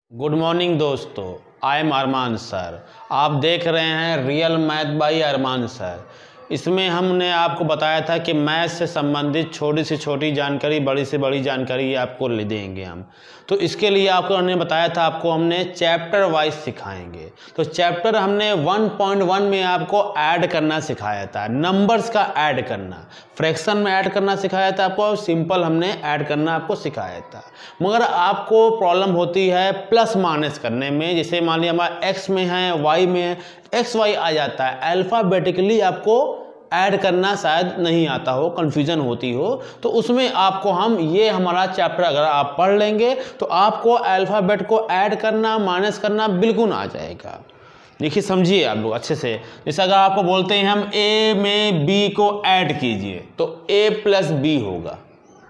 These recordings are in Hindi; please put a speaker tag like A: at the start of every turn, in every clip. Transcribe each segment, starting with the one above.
A: गुड मॉर्निंग दोस्तों, आई एम अरमान सर। आप देख रहे हैं real math by Armaan sir. इसमें हमने आपको बताया था कि मैथ से संबंधित छोटी से छोटी जानकारी, बड़ी से बड़ी जानकारी आपको ले देंगे हम। तो इसके लिए आपको हमने बताया था, आपको हमने चैप्टर वाइज सिखाएंगे। तो चैप्टर हमने 1.1 में आपको ऐड करना सिखाया था, नंबर्स का ऐड करना, फ्रैक्शन में ऐड करना सिखाया था आपको, सिंपल हमने ऐड करना आपको सिखाया था। मगर आपको प्रॉब्लम होती है प्लस माइनस करने में। जैसे मान लिया हमारा एक्स में है, वाई में है, एक्स वाई आ जाता है, अल्फ़ाबेटिकली आपको ऐड करना शायद नहीं आता हो, कंफ्यूजन होती हो, तो उसमें आपको हम ये हमारा चैप्टर अगर आप पढ़ लेंगे तो आपको अल्फ़ाबेट को ऐड करना, माइनस करना बिल्कुल आ जाएगा। देखिए समझिए आप लोग अच्छे से। जैसे अगर आपको बोलते हैं हम ए में बी को ऐड कीजिए तो ए प्लस बी होगा,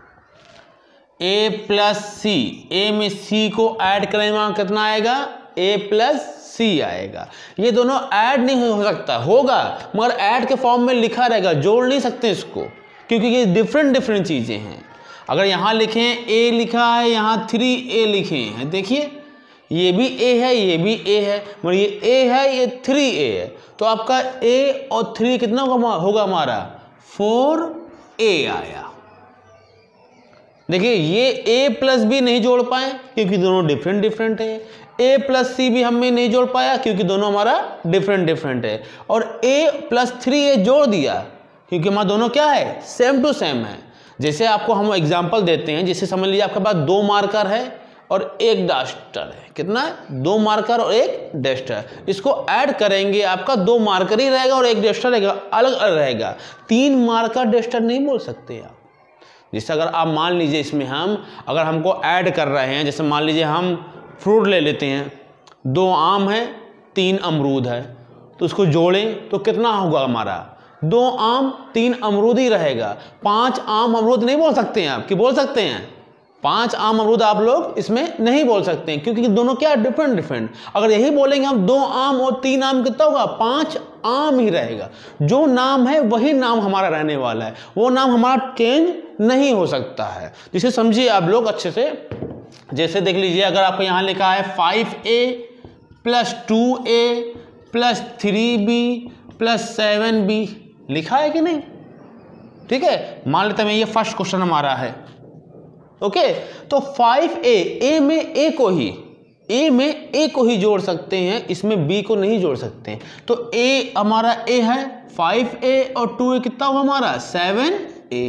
A: ए प्लस सी, ए में सी को ऐड करेंगे वहां कितना आएगा, ए प्लस सी आएगा। ये दोनों ऐड नहीं हो सकता, होगा मगर ऐड के फॉर्म में लिखा रहेगा, जोड़ नहीं सकते इसको, क्योंकि ये डिफरेंट चीजें हैं। अगर यहाँ लिखें ए लिखा है, यहाँ 3a लिखे हैं, देखिए ये भी a है, ये भी a है, मगर ये a है, ये 3a है, तो आपका a और 3 कितना होगा हमारा 4a आया। देखिए ये a प्लस बी नहीं जोड़ पाए क्योंकि दोनों डिफरेंट है, a प्लस सी भी हमें नहीं जोड़ पाया क्योंकि दोनों हमारा डिफरेंट है, और a प्लस 3a जोड़ दिया क्योंकि हमारा दोनों क्या है, सेम टू सेम है। जैसे आपको हम एग्जांपल देते हैं, जैसे समझ लीजिए आपके पास 2 मार्कर है और 1 डस्टर है, कितना है 2 मार्कर और 1 डस्टर, इसको ऐड करेंगे आपका 2 मार्कर ही रहेगा और 1 डस्टर रहेगा, अलग अलग रहेगा। 3 मार्कर डस्टर नहीं बोल सकते आप। जैसे अगर आप मान लीजिए इसमें हम अगर हमको ऐड कर रहे हैं, जैसे मान लीजिए हम फ्रूट ले लेते हैं, 2 आम है, 3 अमरूद है, तो उसको जोड़ें तो कितना होगा हमारा 2 आम 3 अमरूद ही रहेगा। 5 आम अमरूद नहीं बोल सकते हैं आप, कि बोल सकते हैं 5 आम अमरूद आप लोग इसमें नहीं बोल सकते हैं क्योंकि दोनों क्या डिफरेंट। अगर यही बोलेंगे हम 2 आम और 3 आम कितना होगा, 5 आम ही रहेगा। जो नाम है वही नाम हमारा रहने वाला है, वो नाम हमारा चेंज नहीं हो सकता है। जिसे समझिए आप लोग अच्छे से। जैसे देख लीजिए अगर आपको यहाँ लिखा है 5a plus 2a plus 3b plus 7b, लिखा है कि नहीं, ठीक है। मान लेते हैं ये फर्स्ट क्वेश्चन हमारा है, ओके। तो 5a, a में a को ही जोड़ सकते हैं, इसमें b को नहीं जोड़ सकते हैं। तो a हमारा a है 5a और 2a कितना हुआ हमारा 7a,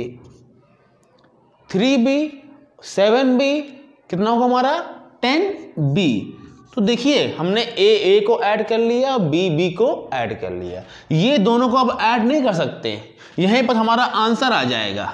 A: 3b 7b कितना होगा हमारा 10b। तो देखिए हमने a को ऐड कर लिया, b को ऐड कर लिया, ये दोनों को अब ऐड नहीं कर सकते, यहीं पर हमारा आंसर आ जाएगा।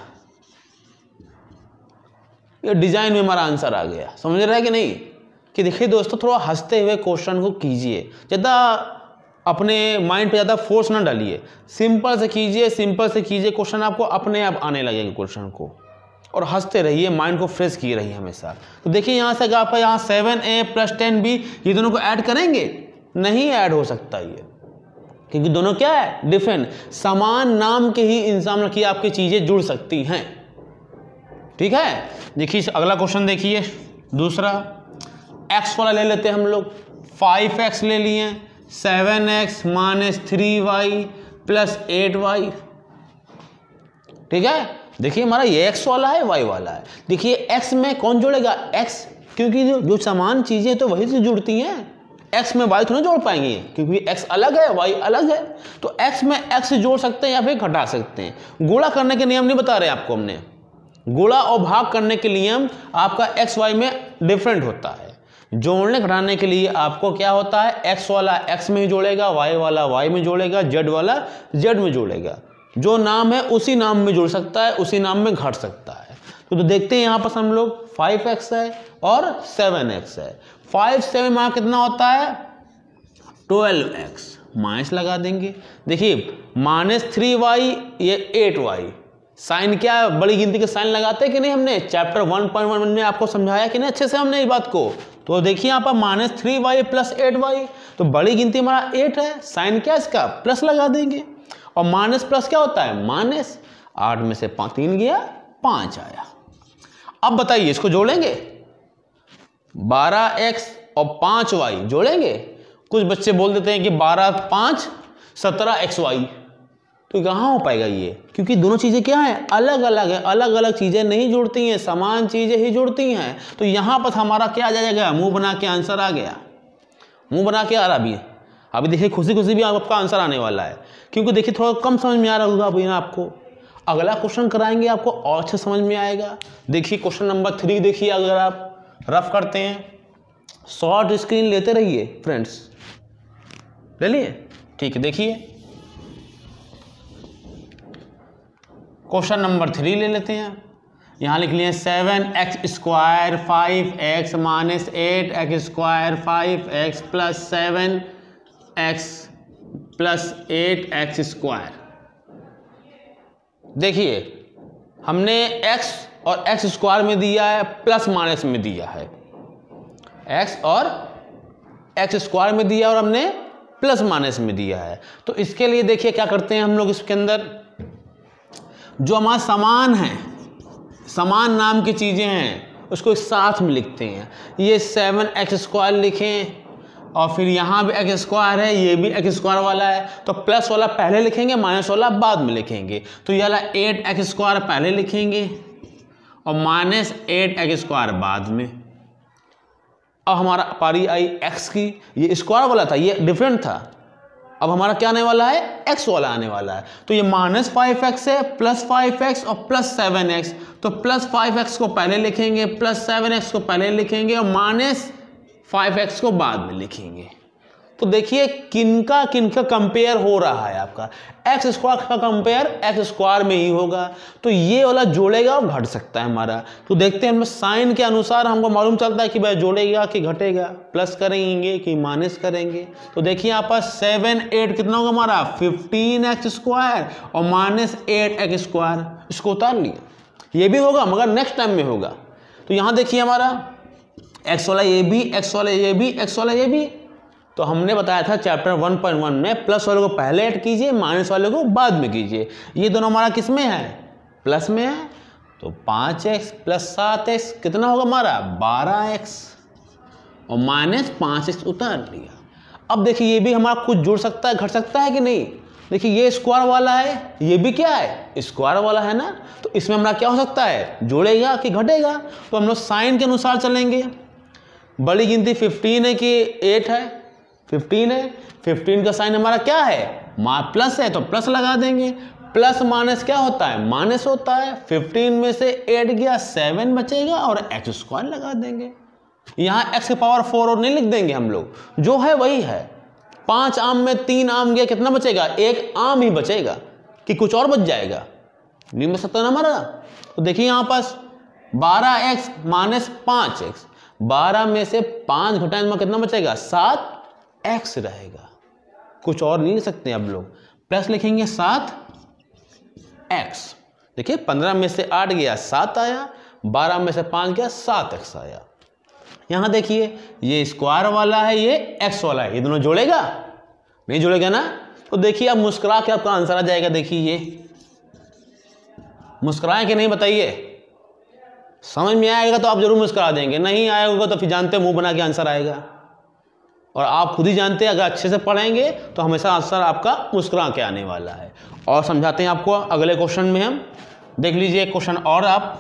A: ये डिजाइन में हमारा आंसर आ गया, समझ रहे हैं कि नहीं। कि देखिए दोस्तों थोड़ा हंसते हुए क्वेश्चन को कीजिए, ज़्यादा अपने माइंड पे ज़्यादा फोर्स ना डालिए, सिंपल से कीजिए, क्वेश्चन आपको अपने आप आने लगेगा क्वेश्चन को, और हंसते रहिए, माइंड को फ्रेश किए रहिए हमेशा। तो देखिए यहाँ से आपका यहाँ 7a प्लस 10b, ये दोनों को ऐड करेंगे, नहीं ऐड हो सकता ये, क्योंकि दोनों क्या है डिफरेंट। समान नाम के ही इंसान की आपकी चीज़ें जुड़ सकती हैं, ठीक है। देखिए अगला क्वेश्चन देखिए, दूसरा x वाला ले लेते हैं हम लोग। 5x ले लिए, 7x minus 3y plus 8y, ठीक है। देखिए हमारा ये x वाला है, y वाला है। देखिए x में कौन जोड़ेगा, x, क्योंकि जो समान चीजें तो वही से जुड़ती हैं, x में y थोड़ा जोड़ पाएंगे क्योंकि x अलग है, y अलग है। तो x में x जोड़ सकते हैं या फिर घटा सकते हैं। गुणा करने के नियम नहीं बता रहे आपको हमने, गुणा और भाग करने के नियम आपका x y में डिफरेंट होता है। जोड़ने घटाने के लिए आपको क्या होता है, x वाला x में ही जोड़ेगा, y वाला y में जोड़ेगा, z वाला z में जोड़ेगा। जो नाम है उसी नाम में जुड़ सकता है, उसी नाम में घट सकता है। तो देखते हैं यहाँ पर हम लोग 5x है और 7x है। 5 7 में कितना होता है 12x, माइनस लगा देंगे। देखिए माइनस 3y ये 8y, साइन क्या है, बड़ी गिनती के साइन लगाते हैं कि नहीं, हमने चैप्टर 1.1 में आपको समझाया कि नहीं अच्छे से हमने इस बात को। तो देखिए यहाँ पर माइनस 3y प्लस 8y, तो बड़ी गिनती हमारा 8 है, साइन क्या इसका प्लस लगा देंगे, और माइनस प्लस क्या होता है माइनस, 8 में से 3 गया 5 आया। अब बताइए इसको जोड़ेंगे, 12x और 5y जोड़ेंगे। कुछ बच्चे बोल देते हैं कि 12 5 17xy, तो कहाँ हो पाएगा ये, क्योंकि दोनों चीज़ें क्या हैं, अलग अलग है, अलग अलग चीज़ें नहीं जुड़ती हैं, समान चीज़ें ही जुड़ती हैं। तो यहाँ पर हमारा क्या आ जाएगा, मुंह बना के आंसर आ गया, मुंह बना के आ रहा। अभी देखिए खुशी खुशी भी आपका आंसर आने वाला है, क्योंकि देखिए थोड़ा कम समझ में आ रहा होगा अभी ना आपको। अगला क्वेश्चन कराएंगे आपको और अच्छा समझ में आएगा। देखिए क्वेश्चन नंबर 3 देखिए, अगर आप रफ करते हैं, शॉर्ट स्क्रीन लेते रहिए फ्रेंड्स, ले लिए, ठीक है। देखिए क्वेश्चन नंबर 3 ले लेते हैं। यहाँ लिख लिए 7x² 5x minus 8x² 5x plus 7x plus 8x²। देखिए हमने x और x² में दिया है, प्लस माइनस में दिया है, x और x² में दिया और हमने प्लस माइनस में दिया है। तो इसके लिए देखिए क्या करते हैं हम लोग, इसके अंदर जो हमारा समान है, समान नाम की चीज़ें हैं, उसको एक साथ में लिखते हैं। ये 7x² लिखें और फिर यहाँ भी x² है, ये भी x² वाला है, तो प्लस वाला पहले लिखेंगे, माइनस वाला बाद में लिखेंगे। तो ये वाला 8x² पहले लिखेंगे और माइनस 8x² बाद में। अब हमारा पारी आई x की, ये स्क्वायर वाला था, ये डिफरेंट था। अब हमारा क्या आने वाला है, x वाला आने वाला है। तो ये माइनस 5x है, प्लस 5x और प्लस 7x। तो प्लस 5x को पहले लिखेंगे, प्लस 7x को पहले लिखेंगे और माइनस 5x को बाद में लिखेंगे। तो देखिए किनका किनका कंपेयर हो रहा है, आपका x² का कंपेयर x² में ही होगा। तो ये वाला जोड़ेगा और घट सकता है हमारा। तो देखते हैं हम साइन के अनुसार हमको मालूम चलता है कि भाई जोड़ेगा कि घटेगा, प्लस करेंगे कि माइनस करेंगे। तो देखिए यहाँ पर 7 8 कितना होगा हमारा 15x² और माइनस 8x², इसको उतार लिया। ये भी होगा मगर नेक्स्ट टाइम में होगा। तो यहाँ देखिए हमारा x वाला ये भी, x वाला ये भी, x वाला ये भी। तो हमने बताया था चैप्टर 1.1 में प्लस वाले को पहले ऐड कीजिए, माइनस वाले को बाद में कीजिए। ये दोनों हमारा किस में है, प्लस में है। तो 5x प्लस 7x कितना होगा हमारा 12x और माइनस 5x उतार लिया। अब देखिए ये भी हमारा कुछ जुड़ सकता है, घट सकता है कि नहीं। देखिए ये स्क्वायर वाला है, ये भी क्या है, स्क्वायर वाला है ना। तो इसमें हमारा क्या हो सकता है, जोड़ेगा कि घटेगा। तो हम लोग साइन के अनुसार चलेंगे। बड़ी गिनती 15 है कि 8 है, 15 है। 15 का साइन हमारा क्या है, प्लस है, तो प्लस लगा देंगे। प्लस माइनस क्या होता है, माइनस होता है। 15 में से 8 गया, 7 बचेगा और x² लगा देंगे। यहाँ x की पावर 4 और नहीं लिख देंगे हम लोग, जो है वही है। 5 आम में 3 आम गया, कितना बचेगा, 1 आम ही बचेगा कि कुछ और बच जाएगा, नहीं बच सकता ना हमारा। तो देखिए यहाँ पास 12x माइनस 5x, 12 में से 5 घटाएं में कितना बचेगा, 7x रहेगा, कुछ और नहीं लिख सकते अब लोग। प्लस लिखेंगे 7x। देखिए 15 में से 8 गया 7 आया, 12 में से 5 गया 7x आया। यहाँ देखिए ये स्क्वायर वाला है, ये x वाला है, ये दोनों जोड़ेगा, नहीं जोड़ेगा ना। तो देखिए अब मुस्कुरा के आपका आंसर आ जाएगा। देखिए ये मुस्कुराए कि नहीं बताइए, समझ में आएगा तो आप जरूर मुस्कुरा देंगे, नहीं आएगा तो फिर जानते मुंह बना के आंसर आएगा। और आप खुद ही जानते हैं अगर अच्छे से पढ़ेंगे तो हमेशा आंसर आपका मुस्कुरा के आने वाला है। और समझाते हैं आपको अगले क्वेश्चन में। हम देख लीजिए क्वेश्चन और आप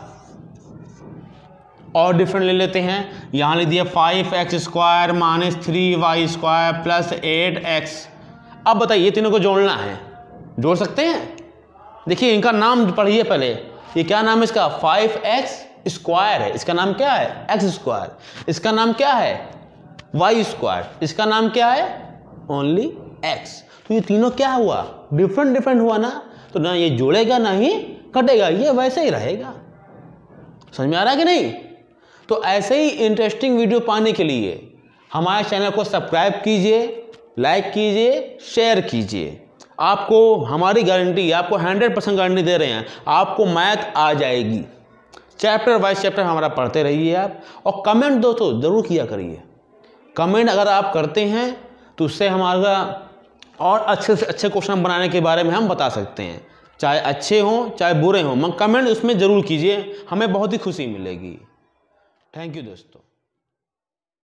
A: और डिफरेंट ले लेते हैं। यहाँ लिख दिया 5x² minus 3y² plus 8x। अब बताइए तीनों को जोड़ना है, जोड़ सकते हैं। देखिए इनका नाम पढ़िए पहले, ये क्या नाम है इसका, 5x² है, इसका नाम क्या है x², इसका नाम क्या है y², इसका नाम क्या है ओनली x। तो ये तीनों क्या हुआ, डिफरेंट डिफरेंट हुआ ना। तो ना ये जोड़ेगा ना ही घटेगा, ये वैसे ही रहेगा। समझ में आ रहा है कि नहीं। तो ऐसे ही इंटरेस्टिंग वीडियो पाने के लिए हमारे चैनल को सब्सक्राइब कीजिए, लाइक कीजिए, शेयर कीजिए। आपको हमारी गारंटी, आपको 100% गारंटी दे रहे हैं, आपको मैथ आ जाएगी। चैप्टर वाइज चैप्टर हमारा पढ़ते रहिए आप। और कमेंट दोस्तों ज़रूर किया करिए। कमेंट अगर आप करते हैं तो उससे हमारा और अच्छे से अच्छे क्वेश्चन बनाने के बारे में हम बता सकते हैं, चाहे अच्छे हों चाहे बुरे हों। कमेंट उसमें ज़रूर कीजिए, हमें बहुत ही खुशी मिलेगी। थैंक यू दोस्तों।